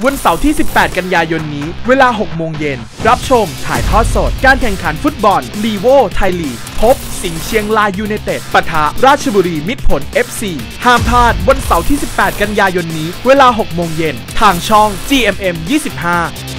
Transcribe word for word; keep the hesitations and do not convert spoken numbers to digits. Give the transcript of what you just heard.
วันเสาร์ที่สิบแปดกันยายนนี้เวลาหกโมงเย็นรับชมถ่ายทอดสดการแข่งขันฟุตบอลลีโวไทยลีกพบสิงห์เชียงรายยูไนเต็ดปะทะราชบุรีมิตรผล เอฟ ซี ห้ามพลาดวันเสาร์ที่สิบแปดกันยายนนี้เวลาหกโมงเย็นทางช่อง จี เอ็ม เอ็ม ยี่สิบห้า